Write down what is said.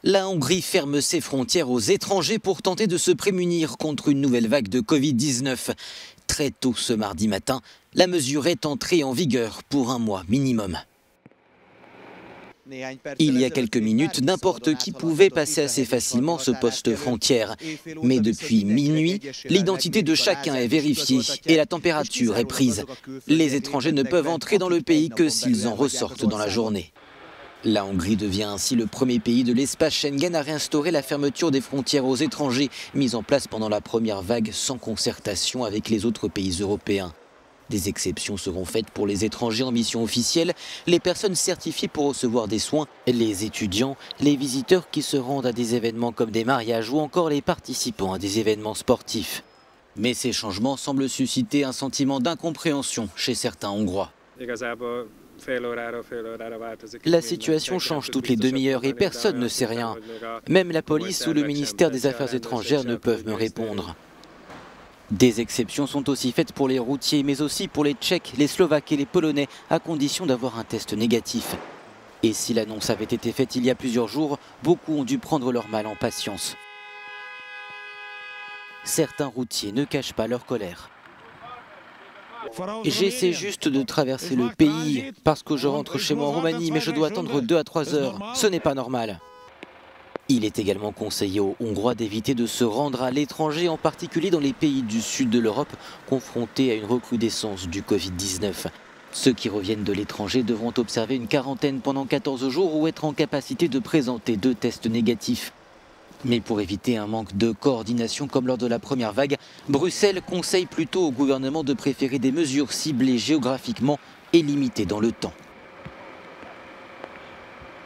La Hongrie ferme ses frontières aux étrangers pour tenter de se prémunir contre une nouvelle vague de Covid-19. Très tôt ce mardi matin, la mesure est entrée en vigueur pour un mois minimum. Il y a quelques minutes, n'importe qui pouvait passer assez facilement ce poste frontière. Mais depuis minuit, l'identité de chacun est vérifiée et la température est prise. Les étrangers ne peuvent entrer dans le pays que s'ils en ressortent dans la journée. La Hongrie devient ainsi le premier pays de l'espace Schengen à réinstaurer la fermeture des frontières aux étrangers, mise en place pendant la première vague sans concertation avec les autres pays européens. Des exceptions seront faites pour les étrangers en mission officielle, les personnes certifiées pour recevoir des soins, les étudiants, les visiteurs qui se rendent à des événements comme des mariages ou encore les participants à des événements sportifs. Mais ces changements semblent susciter un sentiment d'incompréhension chez certains Hongrois. La situation change toutes les demi-heures et personne ne sait rien. Même la police ou le ministère des Affaires étrangères ne peuvent me répondre. Des exceptions sont aussi faites pour les routiers, mais aussi pour les Tchèques, les Slovaques et les Polonais, à condition d'avoir un test négatif. Et si l'annonce avait été faite il y a plusieurs jours, beaucoup ont dû prendre leur mal en patience. Certains routiers ne cachent pas leur colère. J'essaie juste de traverser le pays parce que je rentre chez moi en Roumanie, mais je dois attendre 2 à 3 heures. Ce n'est pas normal. Il est également conseillé aux Hongrois d'éviter de se rendre à l'étranger, en particulier dans les pays du sud de l'Europe, confrontés à une recrudescence du Covid-19. Ceux qui reviennent de l'étranger devront observer une quarantaine pendant 14 jours ou être en capacité de présenter 2 tests négatifs. Mais pour éviter un manque de coordination comme lors de la première vague, Bruxelles conseille plutôt au gouvernement de préférer des mesures ciblées géographiquement et limitées dans le temps.